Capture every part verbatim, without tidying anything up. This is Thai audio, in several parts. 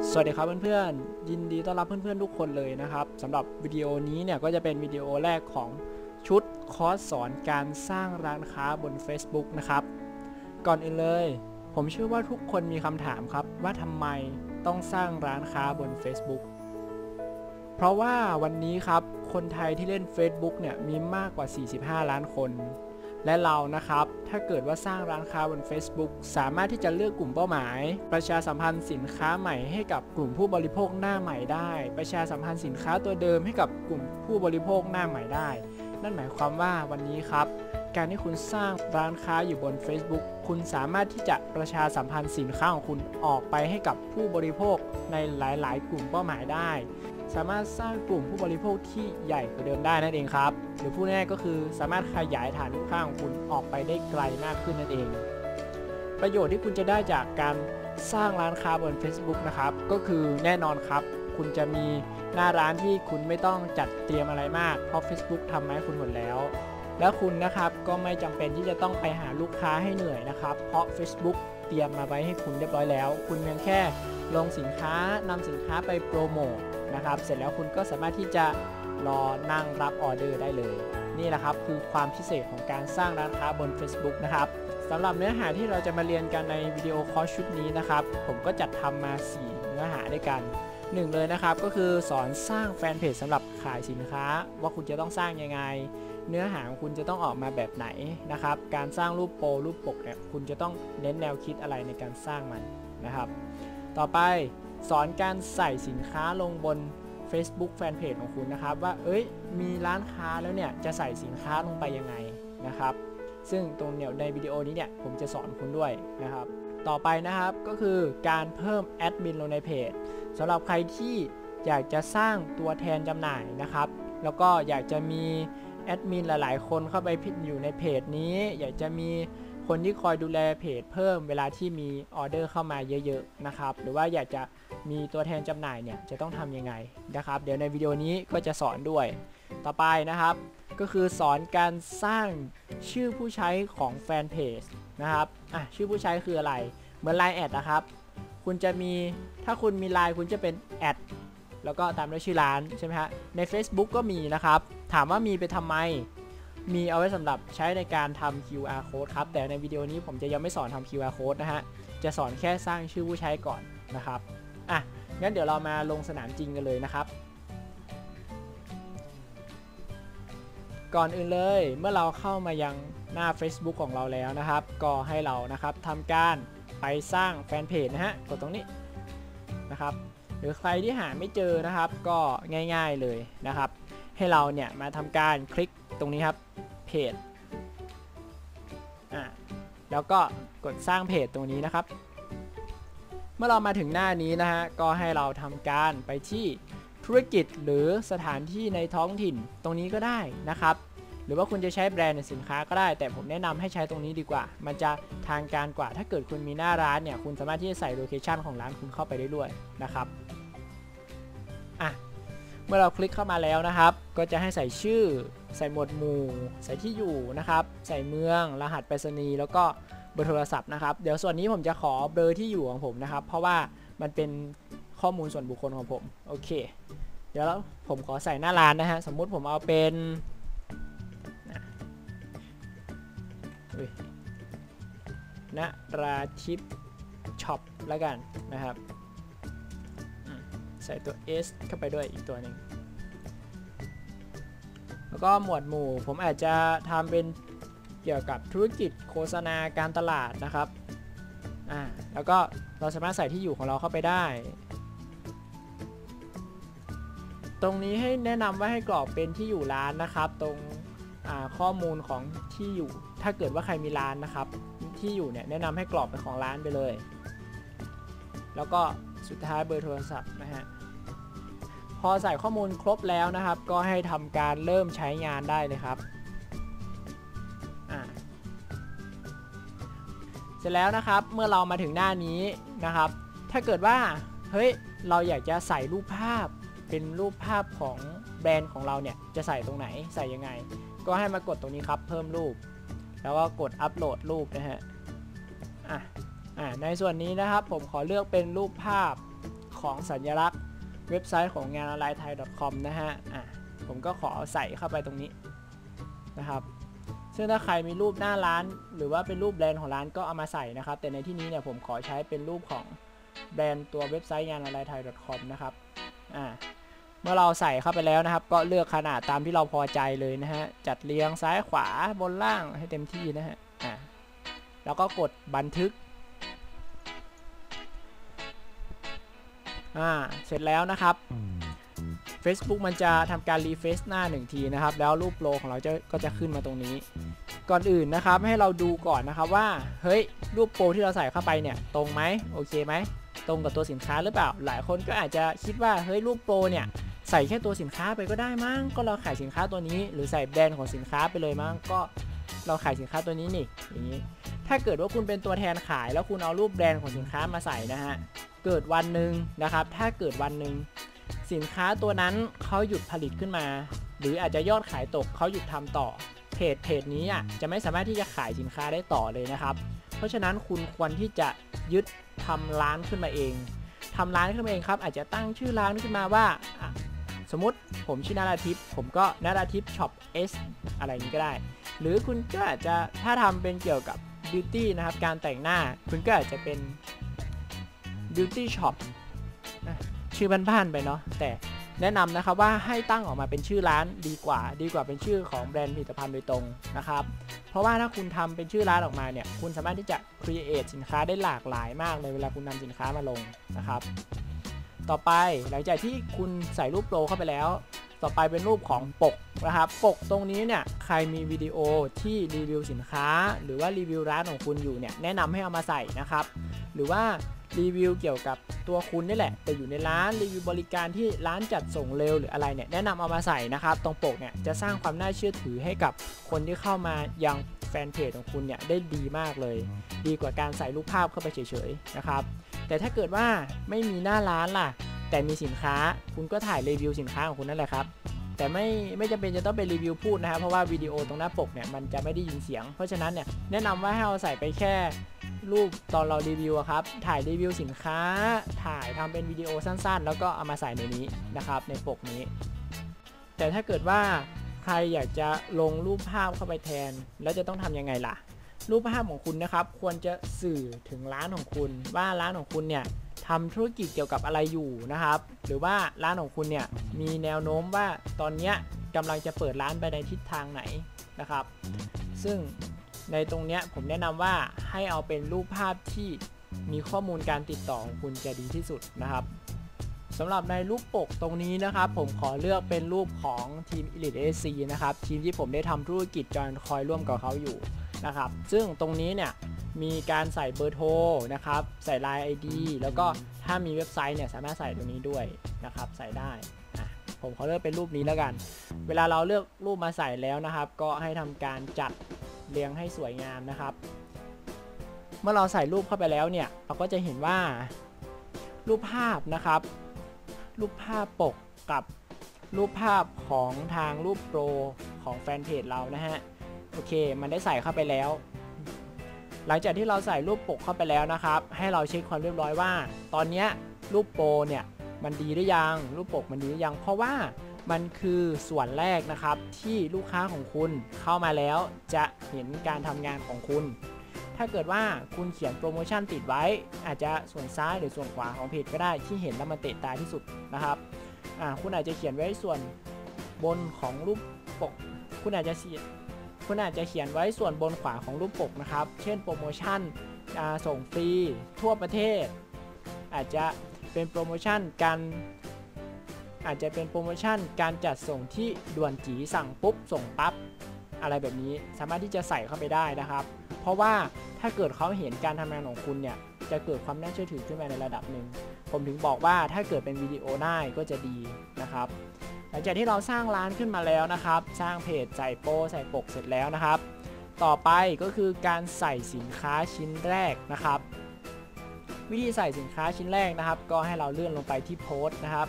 สวัสดีครับเพื่อนๆยินดีต้อนรับเพื่อนๆทุกคนเลยนะครับสำหรับวิดีโอนี้เนี่ยก็จะเป็นวิดีโอแรกของชุดคอร์สสอนการสร้างร้านค้าบน Facebook นะครับก่อนอื่นเลยผมเชื่อว่าทุกคนมีคำถามครับว่าทำไมต้องสร้างร้านค้าบน Facebook เพราะว่าวันนี้ครับคนไทยที่เล่น Facebook เนี่ยมีมากกว่าสี่สิบห้าล้านคนและเรานะครับถ้าเกิดว่าสร้างร้านค้าบน Facebook สามารถที่จะเลือกกลุ่มเป้าหมายประชาสัมพันธ์สินค้าใหม่ให้กับกลุ่มผู้บริโภคหน้าใหม่ได้ประชาสัมพันธ์สินค้าตัวเดิมให้กับกลุ่มผู้บริโภคหน้าใหม่ได้นั่นหมายความว่าวันนี้ครับการที่คุณสร้างร้านค้าอยู่บน Facebook คุณสามารถที่จะประชาสัมพันธ์สินค้าของคุณออกไปให้กับผู้บริโภคในหลายๆ กลุ่มเป้าหมายได้สามารถสร้างกลุ่มผู้บริโภคที่ใหญ่กว่าเดิมได้นั่นเองครับหรือพูดง่ายๆก็คือสามารถขยายฐานลูกค้าของคุณออกไปได้ไกลมากขึ้นนั่นเองประโยชน์ที่คุณจะได้จากการสร้างร้านค้าบน Facebook นะครับก็คือแน่นอนครับคุณจะมีหน้าร้านที่คุณไม่ต้องจัดเตรียมอะไรมากเพราะ Facebook ทำมาให้คุณหมดแล้วแล้วคุณนะครับก็ไม่จำเป็นที่จะต้องไปหาลูกค้าให้เหนื่อยนะครับเพราะ Facebook เตรียมมาไว้ให้คุณเรียบร้อยแล้วคุณเพียงแค่ลงสินค้านำสินค้าไปโปรโมทนะครับเสร็จแล้วคุณก็สามารถที่จะรอนั่งรับออเดอร์ได้เลยนี่แหละครับคือความพิเศษของการสร้างร้านค้าบน Facebook นะครับสำหรับเนื้อหาที่เราจะมาเรียนกันในวิดีโอคอร์สชุดนี้นะครับผมก็จัดทำมาสี่เนื้อหาด้วยกันหนึ่งเลยนะครับก็คือสอนสร้างแฟนเพจสำหรับขายสินค้าว่าคุณจะต้องสร้างยังไงเนื้อหาของคุณจะต้องออกมาแบบไหนนะครับการสร้างรูปโปรรูปปกเนี่ยคุณจะต้องเน้นแนวคิดอะไรในการสร้างมันนะครับต่อไปสอนการใส่สินค้าลงบน Facebook Fanpage ของคุณนะครับว่าเอ้ยมีร้านค้าแล้วเนี่ยจะใส่สินค้าลงไปยังไงนะครับซึ่งตรงเนี่ยในวิดีโอนี้เนี่ยผมจะสอนคุณด้วยนะครับต่อไปนะครับก็คือการเพิ่มแอดมินลงในเพจสำหรับใครที่อยากจะสร้างตัวแทนจำหน่ายนะครับแล้วก็อยากจะมีแอดมินหลายๆคนเข้าไปอยู่ในเพจนี้อยากจะมีคนที่คอยดูแลเพจเพิ่มเวลาที่มีออเดอร์เข้ามาเยอะๆนะครับหรือว่าอยากจะมีตัวแทนจำหน่ายเนี่ยจะต้องทำยังไงนะครับเดี๋ยวในวิดีโอนี้ก็จะสอนด้วยต่อไปนะครับก็คือสอนการสร้างชื่อผู้ใช้ของแฟนเพจนะครับอ่ะชื่อผู้ใช้คืออะไรเหมือน ไลน์ แอดนะครับคุณจะมีถ้าคุณมี ไลน์ คุณจะเป็นแอดแล้วก็ตามด้วยชื่อร้านใช่ไหมฮะใน Facebook ก็มีนะครับถามว่ามีไปทำไมมีเอาไว้สำหรับใช้ในการทำ คิว อาร์ Code ครับแต่ในวิดีโอนี้ผมจะยังไม่สอนทำ คิว อาร์ Code นะฮะจะสอนแค่สร้างชื่อผู้ใช้ก่อนนะครับอ่ะงั้นเดี๋ยวเรามาลงสนามจริงกันเลยนะครับก่อนอื่นเลยเมื่อเราเข้ามายังหน้า Facebook ของเราแล้วนะครับก็ให้เรานะครับทำการไปสร้างแฟนเพจนะฮะกดตรงนี้นะครับหรือใครที่หาไม่เจอนะครับก็ง่ายๆเลยนะครับให้เราเนี่ยมาทำการคลิกตรงนี้ครับเพจอ่ะแล้วก็กดสร้างเพจตรงนี้นะครับเมื่อเรามาถึงหน้านี้นะฮะก็ให้เราทำการไปที่ธุรกิจหรือสถานที่ในท้องถิ่นตรงนี้ก็ได้นะครับหรือว่าคุณจะใช้แบรนด์สินค้าก็ได้แต่ผมแนะนำให้ใช้ตรงนี้ดีกว่ามันจะทางการกว่าถ้าเกิดคุณมีหน้าร้านเนี่ยคุณสามารถที่จะใส่โลเคชันของร้านคุณเข้าไปได้ด้วยนะครับอ่ะเมื่อเราคลิกเข้ามาแล้วนะครับก็จะให้ใส่ชื่อใส่หมวดหมู่ใส่ที่อยู่นะครับใส่เมืองรหัสไปรษณีย์แล้วก็เบอร์โทรศัพท์นะครับเดี๋ยวส่วนนี้ผมจะขอเบอร์ที่อยู่ของผมนะครับเพราะว่ามันเป็นข้อมูลส่วนบุคคลของผมโอเคเดี๋ยวผมขอใส่หน้าร้านนะฮะสมมุติผมเอาเป็นนราธิปช็อปแล้วกันนะครับใส่ตัว S เข้าไปด้วยอีกตัวหนึ่งแล้วก็หมวดหมู่ผมอาจจะทำเป็นเกี่ยวกับธุรกิจโฆษณาการตลาดนะครับอ่าแล้วก็เราสามารถใส่ที่อยู่ของเราเข้าไปได้ตรงนี้ให้แนะนำว่าให้กรอกเป็นที่อยู่ร้านนะครับตรงข้อมูลของที่อยู่ถ้าเกิดว่าใครมีร้านนะครับที่อยู่เนี่ยแนะนำให้กรอกเป็นของร้านไปเลยแล้วก็สุดท้ายเบอร์โทรศัพท์นะฮะพอใส่ข้อมูลครบแล้วนะครับก็ให้ทำการเริ่มใช้งานได้เลยครับเสร็จแล้วนะครับเมื่อเรามาถึงหน้านี้นะครับถ้าเกิดว่าเฮ้ยเราอยากจะใส่รูปภาพเป็นรูปภาพของแบรนด์ของเราเนี่ยจะใส่ตรงไหนใส่ยังไงก็ให้มากดตรงนี้ครับเพิ่มรูปแล้วก็กดอัปโหลดรูปนะฮะอ่ะอ่ะในส่วนนี้นะครับผมขอเลือกเป็นรูปภาพขของสัญลักษณ์เว็บไซต์ของงานออนไลน์ไทย .com นะฮะอ่ะผมก็ขอใส่เข้าไปตรงนี้นะครับซึ่งถ้าใครมีรูปหน้าร้านหรือว่าเป็นรูปแบรนด์ของร้านก็เอามาใส่นะครับแต่ในที่นี้เนี่ยผมขอใช้เป็นรูปของแบรนด์ตัวเว็บไซต์งานออนไลน์ไทย .com นะครับอ่าเมื่อเราใส่เข้าไปแล้วนะครับก็เลือกขนาดตามที่เราพอใจเลยนะฮะจัดเรียงซ้ายขวาบนล่างให้เต็มที่นะฮะอ่าแล้วก็กดบันทึกอ่าเสร็จแล้วนะครับ Facebook มันจะทำการรีเฟรชหน้าหนึ่งทีนะครับแล้วรูปโลของเราจะก็จะขึ้นมาตรงนี้ก่อนอื่นนะครับให้เราดูก่อนนะครับว่าเฮ้ยรูปโปรที่เราใส่เข้าไปเนี่ยตรงไหมโอเคไหมตรงกับตัวสินค้าหรือเปล่าหลายคนก็อาจจะคิดว่าเฮ้ยรูปโปรเนี่ยใส่แค่ตัวสินค้าไปก็ได้มั้งก็เราขายสินค้าตัวนี้หรือใส่แบรนด์ของสินค้าไปเลยมั้งก็เราขายสินค้าตัวนี้นี่อย่างนี้ถ้าเกิดว่าคุณเป็นตัวแทนขายแล้วคุณเอารูปแบรนด์ของสินค้ามาใส่นะฮะเกิดวันหนึ่งนะครับถ้าเกิดวันหนึ่งสินค้าตัวนั้นเขาหยุดผลิตขึ้นมาหรืออาจจะยอดขายตกเขาหยุดทำต่อเพจเพจนี้อ่ะจะไม่สามารถที่จะขายสินค้าได้ต่อเลยนะครับเพราะฉะนั้นคุณควรที่จะยึดทำร้านขึ้นมาเองทำร้านขึ้นมาเองครับอาจจะตั้งชื่อร้านขึ้นมาว่าสมมติผมชื่อนาราทิพย์ผมก็นาราทิพย์ช็อป S อะไรนี้ก็ได้หรือคุณก็อาจจะถ้าทำเป็นเกี่ยวกับบิวตี้นะครับการแต่งหน้าคุณก็อาจจะเป็น Beauty Shop ชื่อบ้านๆไปเนาะแต่แนะนำนะครับว่าให้ตั้งออกมาเป็นชื่อร้านดีกว่าดีกว่าเป็นชื่อของแบรนด์ผลิตภัณฑ์โดยตรงนะครับเพราะว่าถ้าคุณทำเป็นชื่อร้านออกมาเนี่ยคุณสามารถที่จะ create สินค้าได้หลากหลายมากเลยเวลาคุณนำสินค้ามาลงนะครับต่อไปหลังจากที่คุณใส่รูปโปรเข้าไปแล้วต่อไปเป็นรูปของปกนะครับปกตรงนี้เนี่ยใครมีวิดีโอที่รีวิวสินค้าหรือว่ารีวิวร้านของคุณอยู่เนี่ยแนะนำให้เอามาใส่นะครับหรือว่ารีวิวเกี่ยวกับตัวคุณนี่แหละแต่อยู่ในร้านรีวิวบริการที่ร้านจัดส่งเร็วหรืออะไรเนี่ยแนะนำเอามาใส่นะครับตรงปกเนี่ยจะสร้างความน่าเชื่อถือให้กับคนที่เข้ามายังแฟนเพจของคุณเนี่ยได้ดีมากเลยดีกว่าการใส่รูปภาพเข้าไปเฉยๆนะครับแต่ถ้าเกิดว่าไม่มีหน้าร้านล่ะแต่มีสินค้าคุณก็ถ่ายรีวิวสินค้าของคุณนั่นแหละครับแต่ไม่ไม่จำเป็นจะต้องเป็นรีวิวพูดนะครับเพราะว่าวิดีโอตรงหน้าปกเนี่ยมันจะไม่ได้ยินเสียงเพราะฉะนั้นเนี่ยแนะนำว่าให้เอาใส่ไปแค่รูปตอนเรารีวิวครับถ่ายรีวิวสินค้าถ่ายทำเป็นวิดีโอสั้นๆแล้วก็เอามาใส่ในนี้นะครับในปกนี้แต่ถ้าเกิดว่าใครอยากจะลงรูปภาพเข้าไปแทนแล้วจะต้องทำยังไงล่ะรูปภาพของคุณนะครับควรจะสื่อถึงร้านของคุณว่าร้านของคุณเนี่ยทำธุรกิจเกี่ยวกับอะไรอยู่นะครับหรือว่าร้านของคุณเนี่ยมีแนวโน้มว่าตอนนี้กำลังจะเปิดร้านไปในทิศทางไหนนะครับซึ่งในตรงนี้ผมแนะนำว่าให้เอาเป็นรูปภาพที่มีข้อมูลการติดต่อของคุณจะดีที่สุดนะครับสำหรับในรูปปกตรงนี้นะครับผมขอเลือกเป็นรูปของทีม Elite เอ ซี นะครับทีมที่ผมได้ทำธุรกิจจอยคอยร่วมกับเขาอยู่นะครับซึ่งตรงนี้เนี่ยมีการใส่เบอร์โทรนะครับใส่ ไลน์ ไอ ดี แล้วก็ถ้ามีเว็บไซต์เนี่ยสามารถใส่ตรงนี้ด้วยนะครับใส่ได้ผมขอเลือกเป็นรูปนี้แล้วกันเวลาเราเลือกรูปมาใส่แล้วนะครับก็ให้ทำการจัดเรียงให้สวยงามนะครับเมื่อเราใส่รูปเข้าไปแล้วเนี่ยเราก็จะเห็นว่ารูปภาพนะครับรูปภาพปกกับรูปภาพของทางรูปโปรของแฟนเพจเรานะฮะโอเคมันได้ใส่เข้าไปแล้วหลังจากที่เราใส่รูปปกเข้าไปแล้วนะครับให้เราเช็คความเรียบร้อยว่าตอนนี้รูปโปรเนี่ยมันดีหรือยังรูปปกมันดีหรือยังเพราะว่ามันคือส่วนแรกนะครับที่ลูกค้าของคุณเข้ามาแล้วจะเห็นการทำงานของคุณถ้าเกิดว่าคุณเขียนโปรโมชั่นติดไว้อาจจะส่วนซ้ายหรือส่วนขวาของเพจก็ได้ที่เห็นแล้วมันเตะตาที่สุดนะครับอ่าคุณอาจจะเขียนไว้ส่วนบนของรูปปกคุณอาจจะเขียนคุณอาจจะเขียนไว้ส่วนบนขวาของรูปปกนะครับเช่นโปรโมชั่นส่งฟรีทั่วประเทศอาจจะเป็นโปรโมชั่นการอาจจะเป็นโปรโมชั่นการจัดส่งที่ด่วนจีสั่งปุ๊บส่งปั๊บอะไรแบบนี้สามารถที่จะใส่เข้าไปได้นะครับเพราะว่าถ้าเกิดเขาเห็นการทำงานของคุณเนี่ยจะเกิดความน่าเชื่อถือขึ้นมาในระดับหนึ่งผมถึงบอกว่าถ้าเกิดเป็นวิดีโอได้ก็จะดีนะครับหลังจากที่เราสร้างร้านขึ้นมาแล้วนะครับสร้างเพจใส่โปรใส่ปกเสร็จแล้วนะครับต่อไปก็คือการใส่สินค้าชิ้นแรกนะครับวิธีใส่สินค้าชิ้นแรกนะครับก็ให้เราเลื่อนลงไปที่โพสต์นะครับ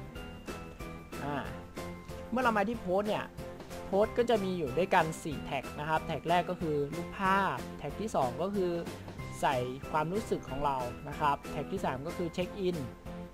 เมื่อเรามาที่โพสต์เนี่ยโพสต์ก็จะมีอยู่ด้วยกันสี่แท็กนะครับแท็กแรกก็คือรูปภาพแท็กที่สองก็คือใส่ความรู้สึกของเรานะครับแท็กที่สามก็คือเช็คอิน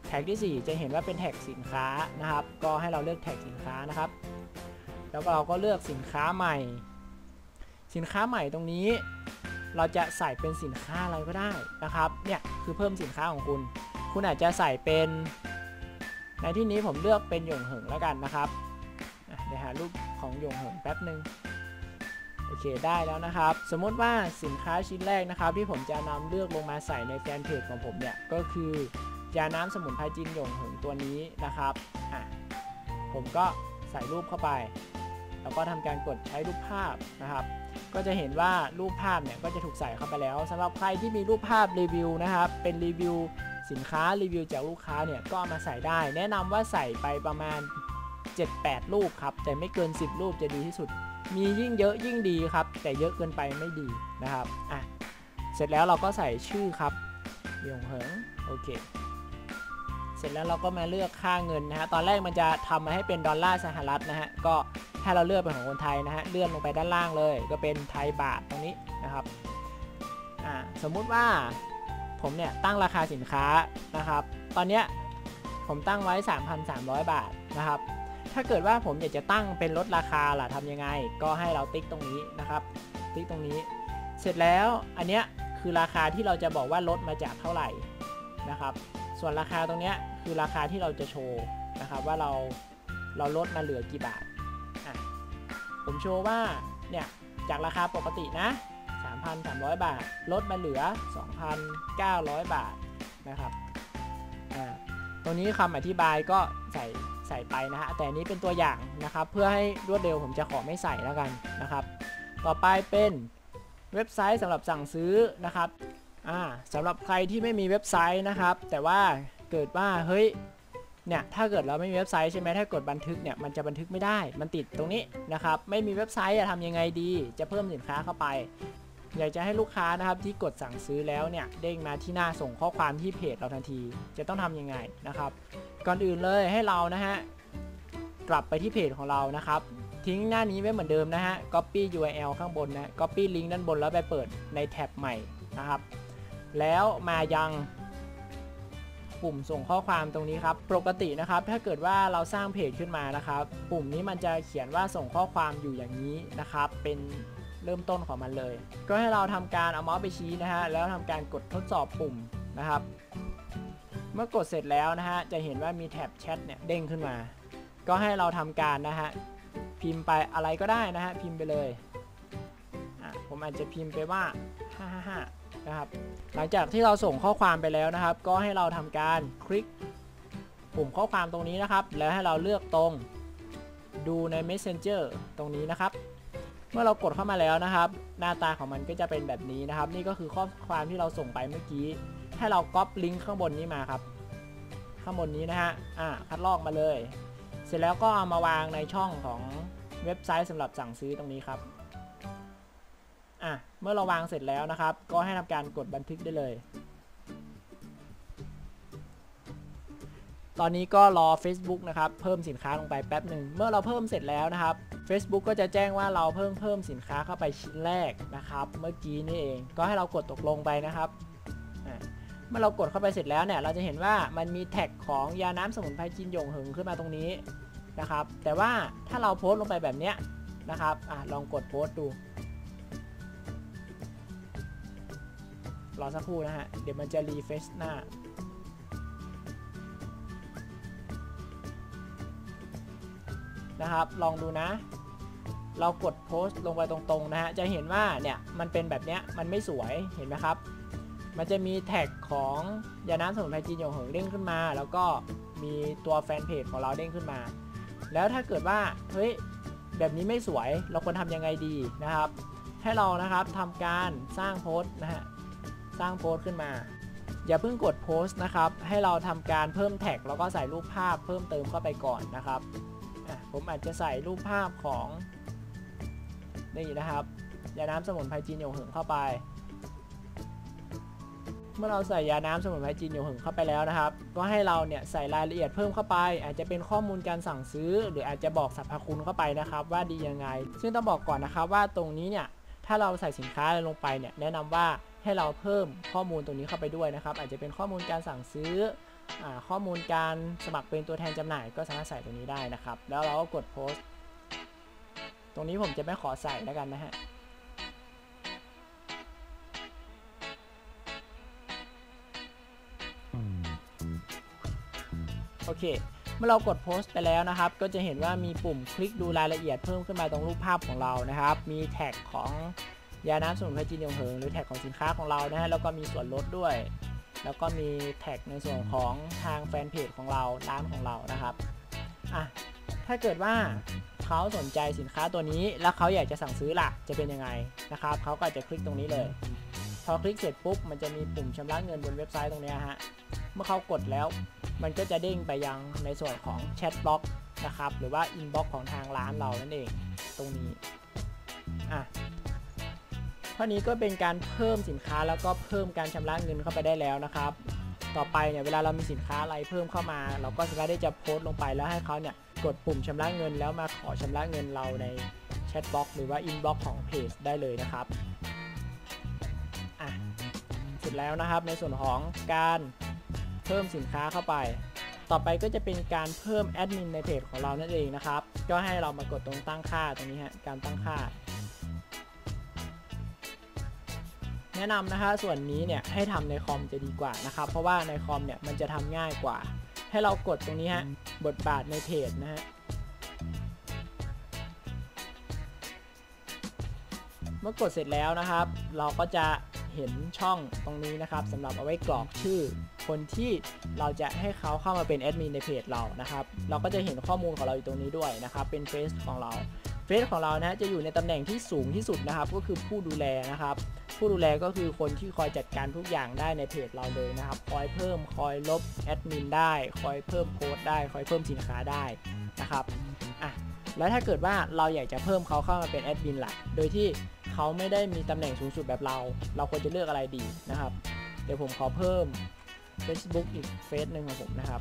แท็กที่สี่จะเห็นว่าเป็นแท็กสินค้านะครับก็ให้เราเลือกแท็กสินค้านะครับแล้วก็เราก็เลือกสินค้าใหม่สินค้าใหม่ตรงนี้เราจะใส่เป็นสินค้าอะไรก็ได้นะครับเนี่ยคือเพิ่มสินค้าของคุณคุณอาจจะใส่เป็นในที่นี้ผมเลือกเป็นหยงเหิงแล้วกันนะครับเดี๋ยวหารูปของหยงเหิงแป๊บนึงโอเคได้แล้วนะครับสมมติว่าสินค้าชิ้นแรกนะครับที่ผมจะนำเลือกลงมาใส่ในแฟนเพจของผมเนี่ยก็คือยาน้ำสมุนไพรจีนหยงเหิงตัวนี้นะครับอ่ะผมก็ใส่รูปเข้าไปแล้วก็ทำการกดใช้รูปภาพนะครับก็จะเห็นว่ารูปภาพเนี่ยก็จะถูกใส่เข้าไปแล้วสำหรับใครที่มีรูปภาพรีวิวนะครับเป็นรีวิวสินค้ารีวิวจากลูกค้าเนี่ยก็เอามาใส่ได้แนะนำว่าใส่ไปประมาณ เจ็ดแปด รูปครับแต่ไม่เกินสิบรูปจะดีที่สุดมียิ่งเยอะยิ่งดีครับแต่เยอะเกินไปไม่ดีนะครับอ่ะเสร็จแล้วเราก็ใส่ชื่อครับหยงเหิงโอเคเสร็จแล้วเราก็มาเลือกค่าเงินนะฮะตอนแรกมันจะทำมาให้เป็นดอลลาร์สหรัฐนะฮะก็ถ้าเราเลือกเป็นของคนไทยนะฮะเลื่อนลงไปด้านล่างเลยก็เป็นไทยบาทตรงนี้นะครับอ่าสมมุติว่าผมเนี่ยตั้งราคาสินค้านะครับตอนเนี้ยผมตั้งไว้ สามพันสามร้อย บาทนะครับถ้าเกิดว่าผมอยากจะตั้งเป็นลดราคาล่ะทำยังไงก็ให้เราติ๊กตรงนี้นะครับติ๊กตรงนี้เสร็จแล้วอันเนี้ยคือราคาที่เราจะบอกว่าลดมาจากเท่าไหร่นะครับส่วนราคาตรงนี้คือราคาที่เราจะโชว์นะครับว่าเราเราลดมาเหลือกี่บาทอ่ะผมโชว์ว่าเนี่ยจากราคาปกตินะ สามพันสามร้อย บาทลดมาเหลือ สองพันเก้าร้อย บาทนะครับอ่าตรงนี้คำอธิบายก็ใส่ใส่ไปนะฮะแต่นี้เป็นตัวอย่างนะครับเพื่อให้รวดเร็วผมจะขอไม่ใส่แล้วกันนะครับต่อไปเป็นเว็บไซต์สำหรับสั่งซื้อนะครับอ่าสำหรับใครที่ไม่มีเว็บไซต์นะครับแต่ว่าเกิดว่าเฮ้ยเนี่ยถ้าเกิดเราไม่มีเว็บไซต์ใช่ไหมถ้ากดบันทึกเนี่ยมันจะบันทึกไม่ได้มันติดตรงนี้นะครับไม่มีเว็บไซต์จะทำยังไงดีจะเพิ่มสินค้าเข้าไปอยากจะให้ลูกค้านะครับที่กดสั่งซื้อแล้วเนี่ยเด้งมาที่หน้าส่งข้อความที่เพจเราทันทีจะต้องทำยังไงนะครับก่อนอื่นเลยให้เรานะฮะกลับไปที่เพจของเรานะครับทิ้งหน้านี้ไว้เหมือนเดิมนะฮะ copy ยู อาร์ แอล ข้างบนนะ copy ลิงก์ด้านบนแล้วไปเปิดในแท็บใหม่นะครับแล้วมายังปุ่มส่งข้อความตรงนี้ครับปกตินะครับถ้าเกิดว่าเราสร้างเพจขึ้นมานะครับปุ่มนี้มันจะเขียนว่าส่งข้อความอยู่อย่างนี้นะครับเป็นเริ่มต้นของมันเลยก็ให้เราทำการเอาเมาส์ไปชี้นะฮะแล้วทำการกดทดสอบปุ่มนะครับเมื่อกดเสร็จแล้วนะฮะจะเห็นว่ามีแท็บแชทเนี่ยเด้งขึ้นมาก็ให้เราทำการนะฮะพิมพ์ไปอะไรก็ได้นะฮะพิมพ์ไปเลยอ่ะผมอาจจะพิมพ์ไปว่าห้าห้าห้านะครับหลังจากที่เราส่งข้อความไปแล้วนะครับก็ให้เราทำการคลิกปุ่มข้อความตรงนี้นะครับแล้วให้เราเลือกตรงดูใน Messenger ตรงนี้นะครับเมื่อเรากดเข้ามาแล้วนะครับหน้าตาของมันก็จะเป็นแบบนี้นะครับนี่ก็คือข้อความที่เราส่งไปเมื่อกี้ให้เราก๊อปลิงก์ข้างบนนี้มาครับข้างบนนี้นะฮะอ่าคัดลอกมาเลยเสร็จแล้วก็เอามาวางในช่องของเว็บไซต์สำหรับสั่งซื้อตรงนี้ครับอ่ะเมื่อเราวางเสร็จแล้วนะครับก็ให้ทำการกดบันทึกได้เลยตอนนี้ก็รอ Facebook นะครับเพิ่มสินค้าลงไปแป๊บหนึ่งเมื่อเราเพิ่มเสร็จแล้วนะครับ Facebook ก็จะแจ้งว่าเราเพิ่งเพิ่มสินค้าเข้าไปชิ้นแรกนะครับเมื่อกี้นี่เองก็ให้เรากดตกลงไปนะครับเมื่อเรากดเข้าไปเสร็จแล้วเนี่ยเราจะเห็นว่ามันมีแท็กของยาน้ำสมุนไพรจีนหยงเหิงขึ้นมาตรงนี้นะครับแต่ว่าถ้าเราโพสต์ลงไปแบบเนี้ยนะครับอ่ะลองกดโพสต์ดูรอสักครู่นะฮะเดี๋ยวมันจะรีเฟรชหน้านะครับลองดูนะเรากดโพสต์ลงไปตรงๆนะฮะจะเห็นว่าเนี่ยมันเป็นแบบเนี้ยมันไม่สวยเห็นไหมครับมันจะมีแท็กของยาน้ำสมุนไพรจีนหยงเหิงเด้งขึ้นมาแล้วก็มีตัวแฟนเพจของเราเด้งขึ้นมาแล้วถ้าเกิดว่าเฮ้ยแบบนี้ไม่สวยเราควรทำยังไงดีนะครับให้เรานะครับทำการสร้างโพสต์นะฮะสร้างโพสต์ขึ้นมาอย่าเพิ่งกดโพสต์นะครับให้เราทำการเพิ่มแท็กแล้วก็ใส่รูปภาพเพิ่มเติมเข้าไปก่อนนะครับผมอาจจะใส่รูปภาพของนี่นะครับยาน้ำสมุนไพรจีนหยงเหิงเข้าไปเมื่อเราใส่ยาน้ำสมุนไพรจีนหยงเหิงเข้าไปแล้วนะครับก็ให้เราเนี่ยใส่รายละเอียดเพิ่มเข้าไปอาจจะเป็นข้อมูลการสั่งซื้อหรืออาจจะบอกสรรพคุณเข้าไปนะครับว่าดียังไงซึ่งต้องบอกก่อนนะครับว่าตรงนี้เนี่ยถ้าเราใส่สินค้าลงไปเนี่ยแนะนำว่าให้เราเพิ่มข้อมูลตรงนี้เข้าไปด้วยนะครับอาจจะเป็นข้อมูลการสั่งซื้อข้อมูลการสมัครเป็นตัวแทนจำหน่ายก็สามารถใส่ตรงนี้ได้นะครับแล้วเราก็กดโพสต์ตรงนี้ผมจะไม่ขอใส่แล้วกันนะฮะโอเคเมื่อเรากดโพสต์ไปแล้วนะครับก็จะเห็นว่ามีปุ่มคลิกดูรายละเอียดเพิ่มขึ้นมาตรงรูปภาพของเรานะครับมีแท็กของยาน้ำสมุนไพรจีนยงเหิงหรือแท็กของสินค้าของเรานะฮะแล้วก็มีส่วนลดด้วยแล้วก็มีแท็กในส่วนของทางแฟนเพจของเราร้านของเรานะครับอ่ะถ้าเกิดว่าเขาสนใจสินค้าตัวนี้แล้วเขาอยากจะสั่งซื้อล่ะจะเป็นยังไงนะครับเขาก็จะคลิกตรงนี้เลยพอคลิกเสร็จปุ๊บมันจะมีปุ่มชำระเงินบนเว็บไซต์ตรงนี้ฮะเมื่อเขากดแล้วมันก็จะเด้งไปยังในส่วนของแชทบล็อกนะครับหรือว่าอินบ็อกซ์ของทางร้านเรานั่นเองตรงนี้อ่ะเท่านี้ก็เป็นการเพิ่มสินค้าแล้วก็เพิ่มการชำระเงินเข้าไปได้แล้วนะครับต่อไปเนี่ยเวลาเรามีสินค้าอะไรเพิ่มเข้ามาเราก็สามารถที่จะโพสต์ลงไปแล้วให้เขาเนี่ยกดปุ่มชำระเงินแล้วมาขอชำระเงินเราในแชทบล็อกหรือว่าอินบ็อกซ์ของเพจได้เลยนะครับอ่ะเสร็จแล้วนะครับในส่วนของการเพิ่มสินค้าเข้าไปต่อไปก็จะเป็นการเพิ่มแอดมินในเพจของเรานั่นเองนะครับก็ให้เรามากดตรงตั้งค่าตรงนี้ฮะการตั้งค่าแนะนำนะคะส่วนนี้เนี่ยให้ทำในคอมจะดีกว่านะครับเพราะว่าในคอมเนี่ยมันจะทำง่ายกว่าให้เรากดตรงนี้ฮะบทบาทในเพจนะฮะเมื่อกดเสร็จแล้วนะครับเราก็จะเห็นช่องตรงนี้นะครับสำหรับเอาไว้กรอกชื่อคนที่เราจะให้เขาเข้ามาเป็นแอดมินในเพจเรานะครับเราก็จะเห็นข้อมูลของเราอยู่ตรงนี้ด้วยนะครับเป็นเฟซของเราเฟซของเรานะจะอยู่ในตำแหน่งที่สูงที่สุดนะครับก็คือผู้ดูแลนะครับผู้ดูแลก็คือคนที่คอยจัดการทุกอย่างได้ในเพจเราเลยนะครับคอยเพิ่มคอยลบแอดมินได้คอยเพิ่มโพสต์ได้คอยเพิ่มสินค้าได้นะครับอ่ะแล้วถ้าเกิดว่าเราอยากจะเพิ่มเขาเข้ามาเป็นแอดมินล่ะโดยที่เขาไม่ได้มีตำแหน่งสูงสุดแบบเราเราควรจะเลือกอะไรดีนะครับเดี๋ยวผมขอเพิ่ม Facebook อีกเฟซหนึ่งของผมนะครับ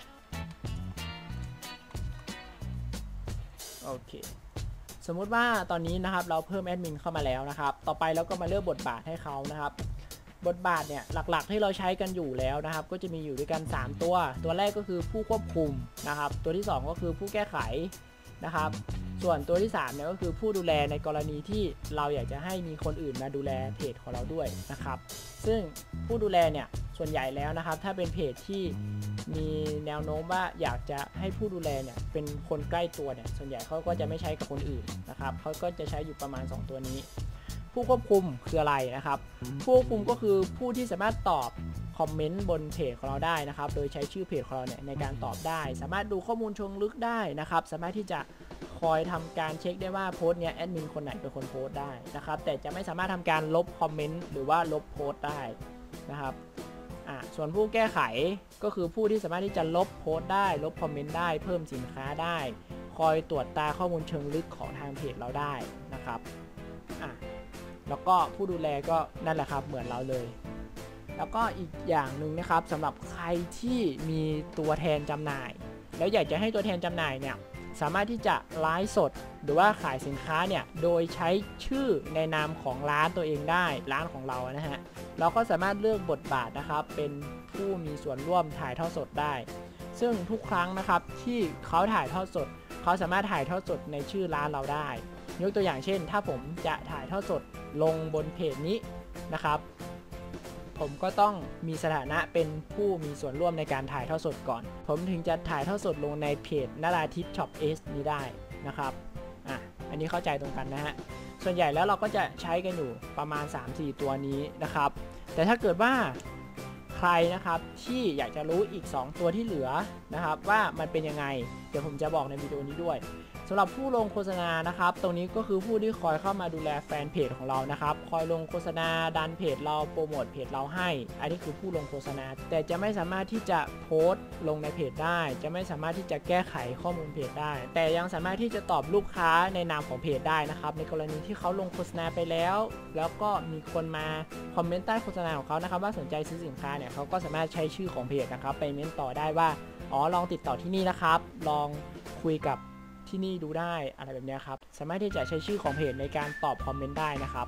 โอเคสมมุติว่าตอนนี้นะครับเราเพิ่มแอดมินเข้ามาแล้วนะครับต่อไปเราก็มาเลือกบทบาทให้เขานะครับบทบาทเนี่ยหลักๆที่เราใช้กันอยู่แล้วนะครับก็จะมีอยู่ด้วยกันสามตัวตัวแรกก็คือผู้ควบคุมนะครับตัวที่สองก็คือผู้แก้ไขนะครับส่วนตัวที่สามเนี่ยก็คือผู้ดูแลในกรณีที่เราอยากจะให้มีคนอื่นมาดูแลเพจของเราด้วยนะครับซึ่งผู้ดูแลเนี่ยส่วนใหญ่แล้วนะครับถ้าเป็นเพจที่มีแนวโน้มว่าอยากจะให้ผู้ดูแลเนี่ยเป็นคนใกล้ตัวเนี่ยส่วนใหญ่เขาก็จะไม่ใช้กับคนอื่นนะครับเขาก็จะใช้อยู่ประมาณสองตัวนี้ผู้ควบคุมคืออะไรนะครับผู้ควบคุมก็คือผู้ที่สามารถตอบคอมเมนต์บนเพจของเราได้นะครับโดยใช้ชื่อเพจของเราเนี่ยในการตอบได้สามารถดูข้อมูลเชิงลึกได้นะครับสามารถที่จะคอยทำการเช็คได้ว่าโพสต์เนี้ยแอดมินคนไหนเป็นคนโพสต์ได้นะครับแต่จะไม่สามารถทำการลบคอมเมนต์หรือว่าลบโพสต์ได้นะครับอ่าส่วนผู้แก้ไขก็คือผู้ที่สามารถที่จะลบโพสต์ได้ลบคอมเมนต์ได้เพิ่มสินค้าได้คอยตรวจตาข้อมูลเชิงลึกของทางเพจเราได้นะครับอ่ะแล้วก็ผู้ดูแลก็นั่นแหละครับเหมือนเราเลยแล้วก็อีกอย่างหนึ่งนะครับสำหรับใครที่มีตัวแทนจำหน่ายแล้วอยากจะให้ตัวแทนจำหน่ายเนี่ยสามารถที่จะไลฟ์สดหรือว่าขายสินค้าเนี่ยโดยใช้ชื่อในนามของร้านตัวเองได้ร้านของเรานะฮะเราก็สามารถเลือกบทบาทนะครับเป็นผู้มีส่วนร่วมถ่ายทอดสดได้ซึ่งทุกครั้งนะครับที่เขาถ่ายทอดสดเขาสามารถถ่ายทอดสดในชื่อร้านเราได้ยกตัวอย่างเช่นถ้าผมจะถ่ายทอดสดลงบนเพจนี้นะครับผมก็ต้องมีสถานะเป็นผู้มีส่วนร่วมในการถ่ายทอดสดก่อนผมถึงจะถ่ายทอดสดลงในเพจนราทิพย์ช็อปเอสนี้ได้นะครับอ่ะอันนี้เข้าใจตรงกันนะฮะส่วนใหญ่แล้วเราก็จะใช้กันอยู่ประมาณ สามสี่ ตัวนี้นะครับแต่ถ้าเกิดว่าใครนะครับที่อยากจะรู้อีกสองตัวที่เหลือนะครับว่ามันเป็นยังไงเดี๋ยวผมจะบอกในวิดีโอนี้ด้วยสำหรับผู้ลงโฆษณานะครับตรงนี้ก็คือผู้ที่คอยเข้ามาดูแลแฟนเพจของเรานะครับคอยลงโฆษณาดันเพจเราโปรโมทเพจเราให้อันนี้คือผู้ลงโฆษณาแต่จะไม่สามารถที่จะโพสต์ลงในเพจได้จะไม่สามารถที่จะแก้ไขข้อมูลเพจได้แต่ยังสามารถที่จะตอบลูกค้าในนามของเพจได้นะครับในกรณีที่เขาลงโฆษณาไปแล้วแล้วก็มีคนมาคอมเมนต์ใต้โฆษณาของเขานะครับว่าสนใจซื้อสินค้าเนี่ยเขาก็สามารถใช้ชื่อของเพจนะครับไปเม้นต่อได้ว่าอ๋อลองติดต่อที่นี่นะครับลองคุยกับที่นี่ดูได้อะไรแบบนี้ครับสามารถที่จะใช้ชื่อของเพจในการตอบคอมเมนต์ได้นะครับ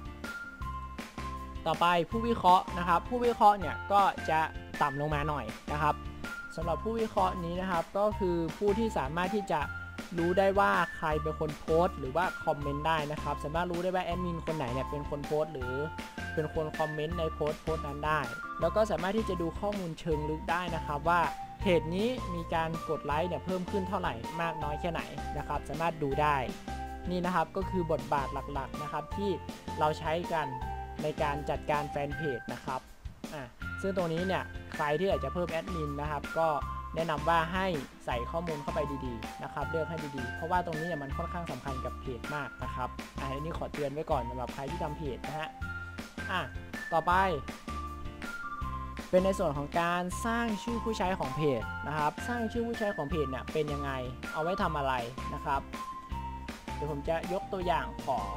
ต่อไปผู้วิเคราะห์นะครับผู้วิเคราะห์เนี่ยก็จะต่ำลงมาหน่อยนะครับสำหรับผู้วิเคราะห์นี้นะครับก็คือผู้ที่สามารถที่จะรู้ได้ว่าใครเป็นคนโพสต์หรือว่าคอมเมนต์ได้นะครับสามารถรู้ได้ว่าแอดมินคนไหนเนี่ยเป็นคนโพสต์หรือเป็นคนคอมเมนต์ในโพสต์โพสต์นั้นได้แล้วก็สามารถที่จะดูข้อมูลเชิงลึกได้นะครับว่าเพจนี้มีการกดไลค์เนี่ยเพิ่มขึ้นเท่าไหร่มากน้อยแค่ไหนนะครับสามารถดูได้นี่นะครับก็คือบทบาทหลักๆนะครับที่เราใช้กันในการจัดการแฟนเพจนะครับอ่ะซึ่งตรงนี้เนี่ยใครที่อยากจะเพิ่มแอดมินนะครับก็แนะนำว่าให้ใส่ข้อมูลเข้าไปดีๆนะครับเลือกให้ดีๆเพราะว่าตรงนี้เนี่ยมันค่อนข้างสำคัญกับเพจมากนะครับอ่ะอันนี้ขอเตือนไว้ก่อนสำหรับใครที่ทำเพจนะฮะอ่ะต่อไปเป็นในส่วนของการสร้างชื่อผู้ใช้ของเพจนะครับสร้างชื่อผู้ใช้ของเพจเนี่ยเป็นยังไงเอาไว้ทำอะไรนะครับเดี๋ยวผมจะยกตัวอย่างของ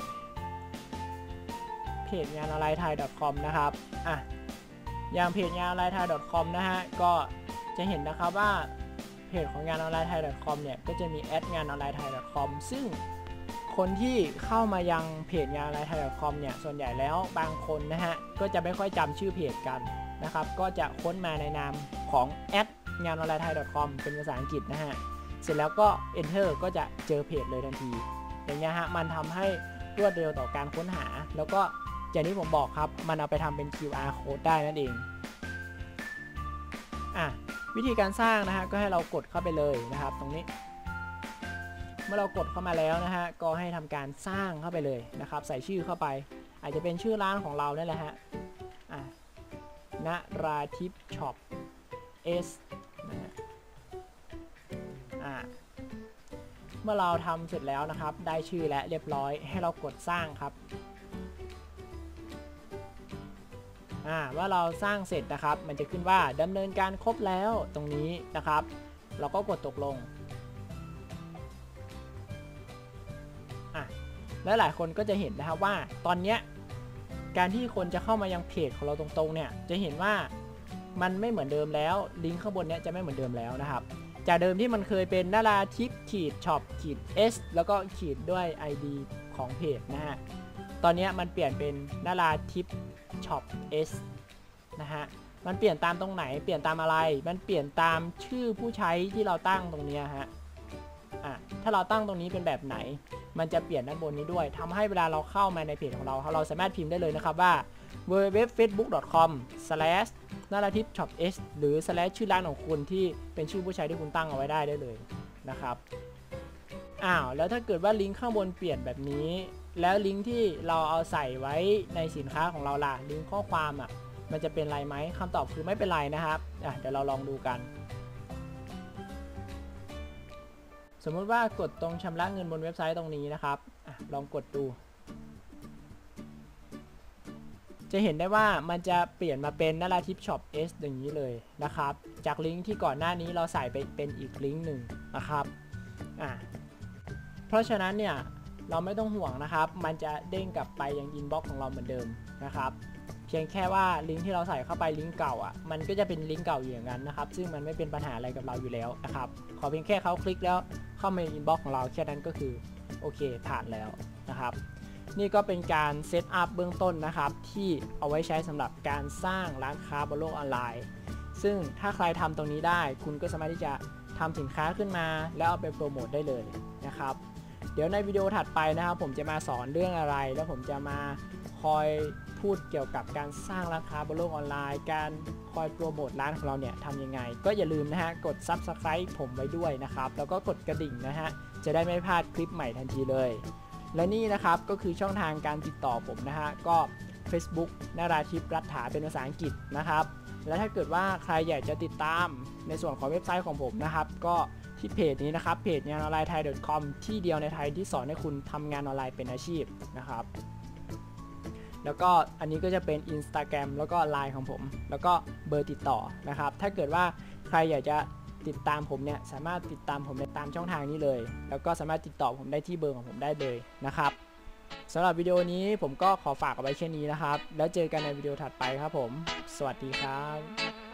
เพจงานออนไลน์ไทย .com นะครับอ่ะอย่างเพจงานออนไลน์ไทย .com นะฮะก็จะเห็นนะครับว่าเพจของงานออนไลน์ไทย .com เนี่ยก็จะมีแอดงานออนไลน์ไทย .com ซึ่งคนที่เข้ามายังเพจงานออนไลน์ไทย .com เนี่ยส่วนใหญ่แล้วบางคนนะฮะก็จะไม่ค่อยจำชื่อเพจกันนะครับก็จะค้นมาในนามของแอดงานออนไลน์ไทย .com เป็นภาษาอังกฤษนะฮะเสร็จแล้วก็ enter ก็จะเจอเพจเลยทันทีอย่างเงี้ยฮะมันทำให้รวดเร็วต่อการค้นหาแล้วก็อย่างที่ผมบอกครับมันเอาไปทำเป็น คิว อาร์ code ได้นั่นเองอ่ะวิธีการสร้างนะฮะก็ให้เรากดเข้าไปเลยนะครับตรงนี้เมื่อเรากดเข้ามาแล้วนะฮะก็ให้ทำการสร้างเข้าไปเลยนะครับใส่ชื่อเข้าไปอาจจะเป็นชื่อร้านของเราเนี่ยแหละฮะอ่ะนราทิพย์ช็อปเอสนะฮะอ่ะเมื่อเราทำเสร็จแล้วนะครับได้ชื่อและเรียบร้อยให้เรากดสร้างครับอ่าว่าเราสร้างเสร็จนะครับมันจะขึ้นว่าดำเนินการครบแล้วตรงนี้นะครับเราก็กดตกลงอ่ะและหลายคนก็จะเห็นนะครับว่าตอนเนี้ยการที่คนจะเข้ามายังเพจของเราตรงๆเนี่ยจะเห็นว่ามันไม่เหมือนเดิมแล้วลิงก์ข้างบนเนี้ยจะไม่เหมือนเดิมแล้วนะครับจากเดิมที่มันเคยเป็นนาราทิพย์ขีดช็อปขีด S แล้วก็ขีดด้วย ไอ ดี ของเพจนะฮะตอนนี้มันเปลี่ยนเป็นนาราทิพย์ช็อป S นะฮะมันเปลี่ยนตามตรงไหนเปลี่ยนตามอะไรมันเปลี่ยนตามชื่อผู้ใช้ที่เราตั้งตรงนี้ฮะอ่ะถ้าเราตั้งตรงนี้เป็นแบบไหนมันจะเปลี่ยนด้านบนนี้ด้วยทำให้เวลาเราเข้ามาในเพจของเราเราสามารถพิมพ์ได้เลยนะครับว่า ดับเบิลยู ดับเบิลยู ดับเบิลยู ดอท เฟซบุ๊ก ดอท คอม สแลช นาราทิพย์ช็อป เอส หรือ สแลช ชื่อร้านของคุณที่เป็นชื่อผู้ใช้ที่คุณตั้งเอาไว้ได้ได้เลยนะครับอ้าวแล้วถ้าเกิดว่าลิงก์ข้างบนเปลี่ยนแบบนี้แล้วลิงก์ที่เราเอาใส่ไว้ในสินค้าของเราล่ะลิงก์ข้อความอ่ะมันจะเป็นไรไหมคำตอบคือไม่เป็นไรนะครับอ่ะเดี๋ยวเราลองดูกันสมมุติว่ากดตรงชำระเงินบนเว็บไซต์ตรงนี้นะครับอ่ะลองกดดูจะเห็นได้ว่ามันจะเปลี่ยนมาเป็นนาราทิพย์ช็อป S อย่างนี้เลยนะครับจากลิงก์ที่ก่อนหน้านี้เราใส่ไปเป็นอีกลิงก์หนึ่งนะครับอ่ะเพราะฉะนั้นเนี่ยเราไม่ต้องห่วงนะครับมันจะเด้งกลับไปยังอินบ็อกซ์ของเราเหมือนเดิมนะครับเพียงแค่ว่าลิงก์ที่เราใส่เข้าไปลิงก์เก่าอ่ะมันก็จะเป็นลิงก์เก่าอยู่อย่างนั้นนะครับซึ่งมันไม่เป็นปัญหาอะไรกับเราอยู่แล้วนะครับขอเพียงแค่เขาคลิกแล้วเข้ามาในอินบ็อกซ์ของเราแค่นั้นก็คือโอเคผ่านแล้วนะครับนี่ก็เป็นการเซตอัพเบื้องต้นนะครับที่เอาไว้ใช้สำหรับการสร้างร้านค้าบนโลกออนไลน์ซึ่งถ้าใครทำตรงนี้ได้คุณก็สามารถที่จะทำสินค้าขึ้นมาแล้วเอาไปโปรโมทได้เลยนะครับเดี๋ยวในวิดีโอถัดไปนะครับผมจะมาสอนเรื่องอะไรแล้วผมจะมาคอยพูดเกี่ยวกับการสร้างร้านค้าบนโลกออนไลน์การคอยโปรโมทร้านของเราเนี่ยทำยังไงก็อย่าลืมนะฮะกด ซับสไครบ์ ผมไว้ด้วยนะครับแล้วก็กดกระดิ่งนะฮะจะได้ไม่พลาดคลิปใหม่ทันทีเลยและนี่นะครับก็คือช่องทางการติดต่อผมนะฮะก็ Facebook นาราทิพย์รัฐาเป็นภาษาอังกฤษนะครับและถ้าเกิดว่าใครอยากจะติดตามในส่วนของเว็บไซต์ของผมนะครับก็ที่เพจนี้นะครับเพจงานออนไลน์ไทย .com ที่เดียวในไทยที่สอนให้คุณทำงานออนไลน์เป็นอาชีพนะครับแล้วก็อันนี้ก็จะเป็น Instagram แล้วก็ ไลน์ ของผมแล้วก็เบอร์ติดต่อนะครับถ้าเกิดว่าใครอยากจะติดตามผมเนี่ยสามารถติดตามผมได้ตามช่องทางนี้เลยแล้วก็สามารถติดต่อผมได้ที่เบอร์ของผมได้เลยนะครับสำหรับวิดีโอนี้ผมก็ขอฝากเอาไว้แค่นี้นะครับแล้วเจอกันในวิดีโอถัดไปครับผมสวัสดีครับ